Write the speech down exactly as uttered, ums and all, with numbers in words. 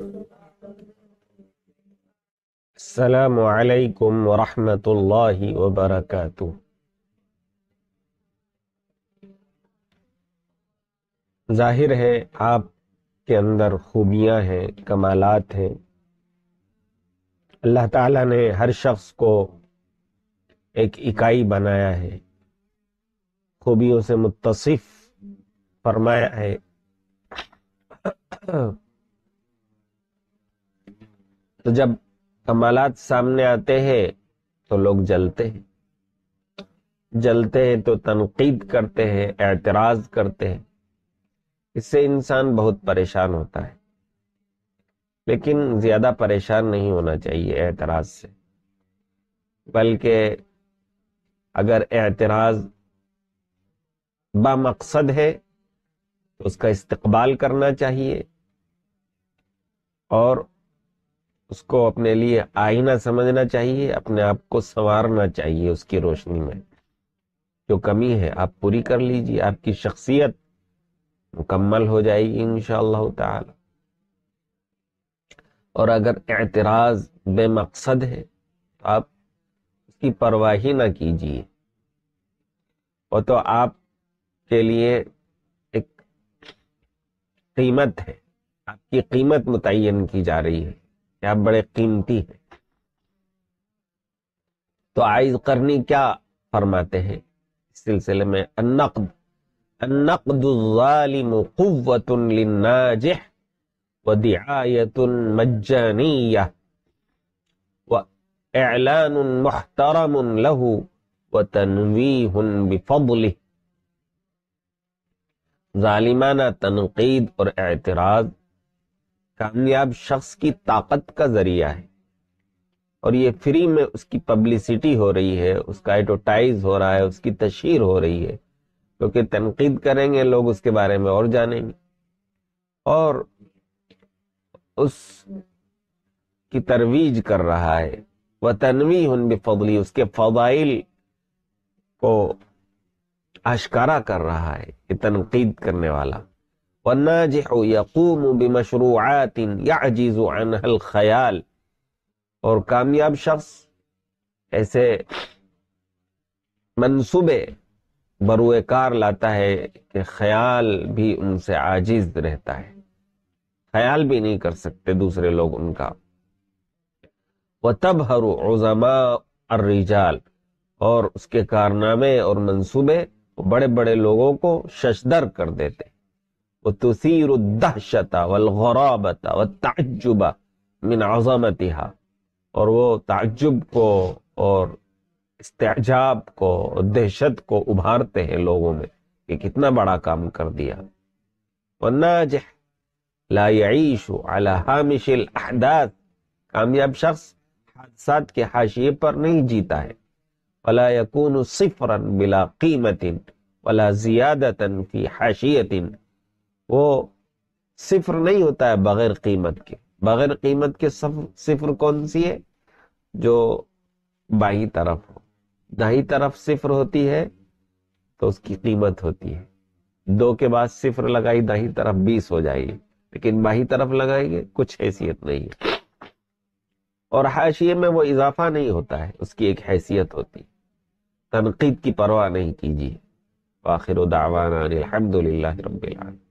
السلام علیکم ورحمۃ اللہ وبرکاتہ۔ ظاہر ہے آپ کے اندر خوبیاں ہیں، کمالات ہیں۔ اللہ تعالیٰ نے ہر شخص کو ایک اکائی بنایا ہے، خوبیوں سے متصف فرمایا ہے۔ تو جب کمالات سامنے آتے ہیں تو لوگ جلتے ہیں جلتے ہیں تو تنقید کرتے ہیں، اعتراض کرتے ہیں۔ اس سے انسان بہت پریشان ہوتا ہے، لیکن زیادہ پریشان نہیں ہونا چاہیے اعتراض سے، بلکہ اگر اعتراض با مقصد ہے تو اس کا استقبال کرنا چاہیے اور اس کو اپنے لیے آئینہ سمجھنا چاہیے، اپنے آپ کو سنوارنا چاہیے۔ اس کی روشنی میں جو کمی ہے آپ پوری کر لیجیے، آپ کی شخصیت مکمل ہو جائے گی انشاءاللہ تعالی۔ اور اگر اعتراض بے مقصد ہے تو آپ اس کی پرواہ ہی نہ کیجیے، وہ تو آپ کے لیے ایک قیمت ہے، آپ کی قیمت متعین کی جا رہی ہے کہ آپ بڑے قیمتی ہیں۔ تو عائض قرنی کیا فرماتے ہیں اس سلسلے میں؟ النقد النقد الظالم قوة للناجح ودعاية مجانية وإعلان محترم له وتنويه بفضله۔ ظالمانہ تنقید اور اعتراض کامیاب شخص کی طاقت کا ذریعہ ہے، اور یہ فری میں اس کی پبلسٹی ہو رہی ہے، اس کا ایڈورٹائز ہو رہا ہے، اس کی تشہیر ہو رہی ہے، کیونکہ تنقید کریں گے لوگ اس کے بارے میں اور جانیں گے، اور اس کی ترویج کر رہا ہے۔ وَتَنْوِيهٌ بِفَضْلِ، اس کے فضائل کو اشکارا کر رہا ہے یہ تنقید کرنے والا۔ وَالنَّاجِحُ يَقُومُ بِمَشْرُوعَاتٍ يَعْجِزُ عَنْهَا الْخَيَالِ، اور کامیاب شخص ایسے منصوبے بروئے کار لاتا ہے کہ خیال بھی ان سے عاجز رہتا ہے، خیال بھی نہیں کر سکتے دوسرے لوگ ان کا۔ وَتَبْهَرُ عُظَمَاءُ الرِّجَالِ، اور اس کے کارنامے اور منصوبے بڑے بڑے لوگوں کو ششدر کر دیتے۔ وَتُثِيرُ الدَّهْشَةَ وَالْغَرَابَةَ وَالتَّعَجُّبَ مِنْ عَظَمَتِهَا، اور وہ تعجب کو اور استعجاب کو اور دہشت کو ابھارتے ہیں لوگوں میں کہ کتنا بڑا کام کر دیا۔ والناجح لا يعيش على هامش الاحداث، کامیاب شخص حادثات کے حاشیے پر نہیں جیتا ہے۔ ولا يكون صفرا بلا قیمت ولا زیادتا فی حاشیت، وہ صفر نہیں ہوتا ہے بغیر قیمت کے۔ بغیر قیمت کے صفر صفر کون سی ہے؟ جو بائیں طرف ہو۔ دائیں طرف صفر ہوتی ہے تو اس کی قیمت ہوتی ہے، دو کے بعد صفر لگائی دائیں طرف بیس ہو جائے گی، لیکن بائیں طرف لگائیں گے کچھ حیثیت نہیں ہے۔ اور حاشیے میں وہ اضافہ نہیں ہوتا ہے، اس کی ایک حیثیت ہوتی ہے۔ تنقید کی پرواہ نہیں کیجیے۔ وآخر دعوانا الحمد للہ رب العالمین۔